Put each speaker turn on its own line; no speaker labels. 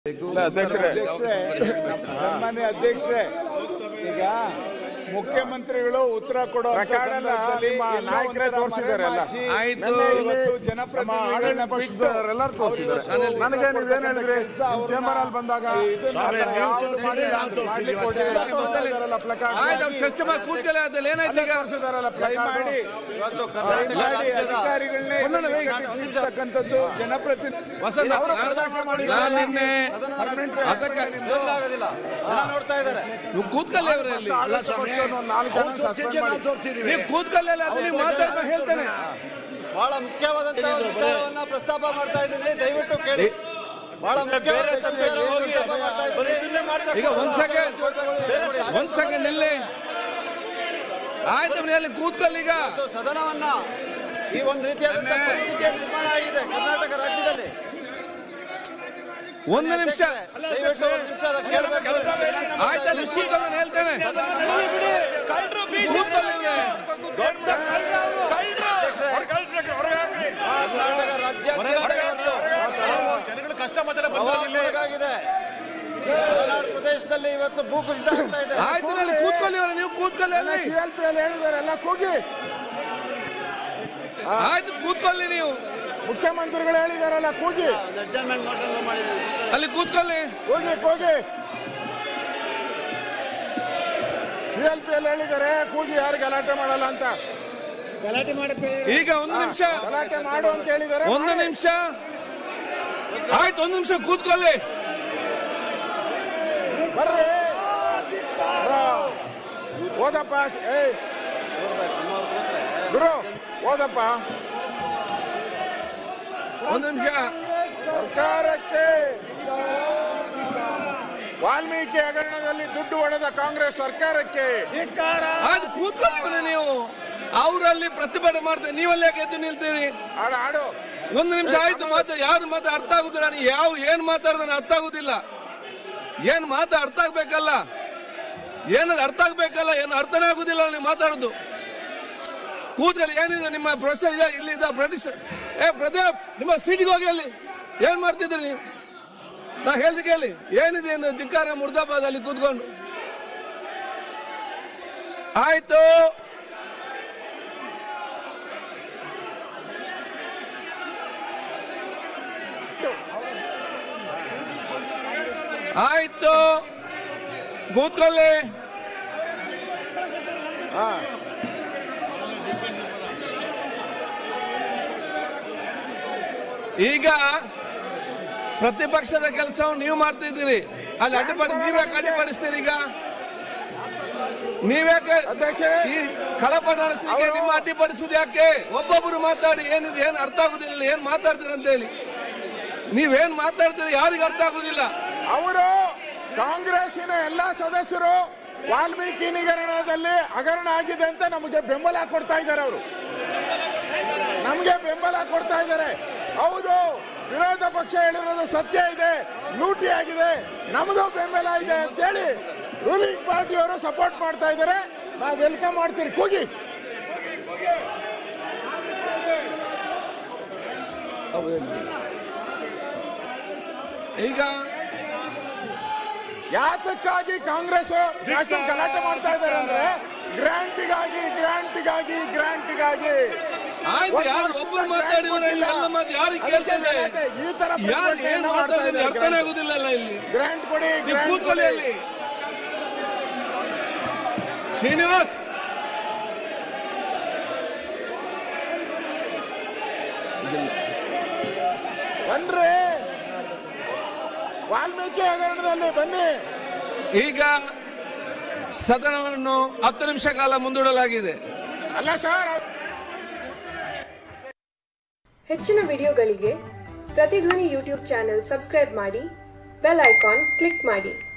ಸನ್ಮಾನ್ಯ ಅಧ್ಯಕ್ಷರೇ, ಈಗ ಮುಖ್ಯಮಂತ್ರಿಗಳು ಉತ್ತರ ಕೊಡೋ
ನಾಯಕರೇ ತೋರಿಸಿದ್ದಾರೆ.
ಜನಪ್ರತಿನಿಧಿಗಳನ್ನ
ಎಲ್ಲರೂ ತೋರಿಸಿದ್ದಾರೆ. ನನಗೆ ನೀವೇನ್ ಹೇಳಿದ್ರಿ ಚೇಂಬರ್ ಅಲ್ಲಿ ಬಂದಾಗ
ಅಧಿಕಾರಿಗಳನ್ನೇ ಜನಪ್ರತಿನಿಧಿ
ನೋಡ್ತಾ ಇದ್ದಾರೆ.
ಹೇಳ್ತೇನೆ,
ಬಹಳ ಮುಖ್ಯವಾದಂತಹ ವಿಚಾರವನ್ನ ಪ್ರಸ್ತಾಪ ಮಾಡ್ತಾ ಇದ್ದೀನಿ, ದಯವಿಟ್ಟು ಕೇಳಿ. ಬಹಳ ಮುಖ್ಯವಾದ
ಈಗ ಒಂದ್ ಸೆಕೆಂಡ್ ಇಲ್ಲಿ ಆಯ್ತು, ಮನೆಯಲ್ಲಿ ಕೂತ್ಕೊಳ್ಳಿ. ಈಗ
ಸದನವನ್ನ ಈ ಒಂದು ರೀತಿಯಾದಂತಹ ಪರಿಸ್ಥಿತಿಯ ನಿರ್ಮಾಣ ಆಗಿದೆ ಕರ್ನಾಟಕ ರಾಜ್ಯದಲ್ಲಿ.
ಒಂದು ನಿಮಿಷ
ದಯವಿಟ್ಟು ಒಂದು ನಿಮಿಷ ಕೇಳಬೇಕು.
ಆಯ್ತು, ನಾನು ಹೇಳ್ತೇನೆ.
ಕರ್ನಾಟಕ ರಾಜ್ಯಾದ್ಯಂತ ಮಲೆನಾಡು ಪ್ರದೇಶದಲ್ಲಿ ಇವತ್ತು ಭೂಕುಸಿತ ಆಗ್ತಾ ಇದೆ.
ಆಯ್ತು, ನಲ್ಲಿ ಕೂತ್ಕೊಳ್ಳಿ. ನೀವು ಕೂತ್ಕೊಳ್ಳಿ.
ಹೇಳಿದ್ದಾರೆ ಎಲ್ಲ ಕೂಗಿ.
ಆಯ್ತು, ಕೂತ್ಕೊಳ್ಳಿ. ನೀವು
ಮುಖ್ಯಮಂತ್ರಿಗಳು ಹೇಳಿದಾರಲ್ಲ, ಕೂಗಿ.
ಅಲ್ಲಿ ಕೂತ್ಕೊಳ್ಳಿ.
ಕೂಗಿ. ಸಿಎಲ್ಪಿಯಲ್ಲಿ ಹೇಳಿದ್ದಾರೆ ಕೂಗಿ, ಯಾರು ಗಲಾಟೆ ಮಾಡಲ್ಲ ಅಂತ. ಗಲಾಟೆ ಮಾಡುತ್ತೆ.
ಈಗ ಒಂದು ನಿಮಿಷ
ಗಲಾಟೆ ಮಾಡು ಅಂತ ಹೇಳಿದ್ದಾರೆ.
ಒಂದು ನಿಮಿಷ ಆಯ್ತು, ಒಂದು ನಿಮಿಷ ಕೂತ್ಕೊಳ್ಳಿ.
ಬರ್ರಿ, ಓದಪ್ಪ. ಗುರು ಓದಪ್ಪ.
ಒಂದು ನಿಮಿಷ.
ಸರ್ಕಾರಕ್ಕೆ ವಾಲ್ಮೀಕಿ ಹಗರಣದಲ್ಲಿ ದುಡ್ಡು ಹೊಡೆದ ಕಾಂಗ್ರೆಸ್ ಸರ್ಕಾರಕ್ಕೆ
ಅದು ಕೂತ್ಕೊಳ್ಳಿ. ನೀವು ಅವರಲ್ಲಿ ಪ್ರತಿಭಟನೆ ಮಾಡ್ತೀರಿ, ನೀವಲ್ಲಿ ಯಾಕೆ ಎದ್ದು ನಿಲ್ತೀರಿ?
ಆಡು.
ಒಂದು ನಿಮಿಷ ಆಯ್ತು. ಯಾರು ಮಾತು ಅರ್ಥ ಆಗುದಿಲ್ಲ. ಏನ್ ಮಾತಾಡ್ದಾನೆ ಅರ್ಥ ಆಗುದಿಲ್ಲ. ಏನ್ ಮಾತು ಅರ್ಥ ಆಗ್ಬೇಕಲ್ಲ, ಏನದು ಅರ್ಥ ಆಗ್ಬೇಕಲ್ಲ, ಏನು ಅರ್ಥನೇ ಆಗುದಿಲ್ಲ ನೀವು ಮಾತಾಡುದು. ಕೂತ್ಕೊಳ್ಳಿ. ಏನಿದೆ ನಿಮ್ಮ ಪ್ರೊಫೆಸರ್ ಇಲ್ಲಿ ಪ್ರದೀಪ್, ನಿಮ್ಮ ಸೀಟಿಗೆ ಹೋಗಿ. ಅಲ್ಲಿ ಏನ್ ಮಾಡ್ತಿದ್ರಿ ನೀವು? ನಾ ಹೇಳ್ದೆ ಕೇಳಿ. ಏನಿದೆ ಧಿಕ್ಕಾರ ಮುರ್ದಾಬಾದ್ ಅಲ್ಲಿ ಕೂತ್ಕೊಂಡು. ಆಯ್ತು, ಆಯ್ತು, ಕೂತ್ಕೊಳ್ಳಿ. ಈಗ ಪ್ರತಿಪಕ್ಷದ ಕೆಲಸವನ್ನು ನೀವು ಮಾಡ್ತಿದ್ದೀರಿ, ಅಲ್ಲಿ ನೀವ್ಯಾಕೆ ಅಡ್ಡಿಪಡಿಸ್ತೀರಿ? ಈಗ ನೀವ್ಯಾಕೆ
ಅಧ್ಯಕ್ಷರೇ
ಈ ಕಳಪ ನಡೆಸಲಿಕ್ಕೆ ನಿಮ್ಮ ಅಡ್ಡಿಪಡಿಸುದು ಯಾಕೆ? ಒಬ್ಬೊಬ್ರು ಮಾತಾಡಿ. ಏನಿದೆ, ಏನ್ ಅರ್ಥ ಆಗುದಿಲ್ಲ, ಏನ್ ಮಾತಾಡ್ತೀರಿ ಅಂತ ಹೇಳಿ. ನೀವೇನ್ ಮಾತಾಡ್ತೀರಿ ಯಾರಿಗೂ ಅರ್ಥ ಆಗುದಿಲ್ಲ.
ಅವರು ಕಾಂಗ್ರೆಸ್ಸಿನ ಎಲ್ಲಾ ಸದಸ್ಯರು ವಾಲ್ಮೀಕಿ ಹಗರಣ ಆಗಿದೆ ಅಂತ ನಮಗೆ ಬೆಂಬಲ ಕೊಡ್ತಾ ಇದ್ದಾರೆ. ಅವರು ನಮಗೆ ಬೆಂಬಲ ಕೊಡ್ತಾ ಇದ್ದಾರೆ. ಹೌದು, ವಿರೋಧ ಪಕ್ಷ ಹೇಳಿರೋದು ಸತ್ಯ ಇದೆ, ಲೂಟಿ ಆಗಿದೆ, ನಮ್ದು ಬೆಂಬಲ ಇದೆ ಅಂತೇಳಿ ರೂಲಿಂಗ್ ಪಾರ್ಟಿಯವರು ಸಪೋರ್ಟ್ ಮಾಡ್ತಾ ಇದ್ದಾರೆ. ನಾವು ವೆಲ್ಕಮ್ ಮಾಡ್ತೀರಿ. ಕೂಗಿ.
ಈಗ
ಯಾತಕ್ಕಾಗಿ ಕಾಂಗ್ರೆಸ್ ಶಾಸನ ಗಲಾಟೆ ಮಾಡ್ತಾ ಇದ್ದಾರೆ ಅಂದ್ರೆ ಗ್ರಾಂಟಿಗಾಗಿ.
ಆಯ್ತು, ಯಾರು ಒಬ್ಬರು ಮಾತಾಡಿದ್ರೆ ಎಲ್ಲ ಮಾತು ಯಾರಿಗೆ ಕೇಳ್ತದೆ?
ಈ ತರ
ಏನ್ ಮಾತಾಡಿದ್ರೆ ಅರ್ಥನೇ ಆಗುದಿಲ್ಲ. ಇಲ್ಲಿ
ಗ್ರಾಂಟ್ ಕೊಡಿ,
ಕೂತ್ಕೊಳ್ಳಿ. ಅಲ್ಲಿ ಶ್ರೀನಿವಾಸ್,
ಬನ್ರಿ, ವಾಲ್ಮೀಕಿ ಹಗರಣದಲ್ಲಿ ಬನ್ನಿ.
ಈಗ ಸದನವನ್ನು 10 ನಿಮಿಷ ಕಾಲ ಮುಂದೂಡಲಾಗಿದೆ.
ಅಲ್ಲ ಸರ್,
ಹೆಚ್ಚಿನ ವಿಡಿಯೋಗಳಿಗೆ ಪ್ರತಿಧ್ವನಿ ಯೂಟ್ಯೂಬ್ ಚಾನೆಲ್ ಸಬ್ಸ್ಕ್ರೈಬ್ ಮಾಡಿ, ಬೆಲ್ ಐಕಾನ್ ಕ್ಲಿಕ್ ಮಾಡಿ.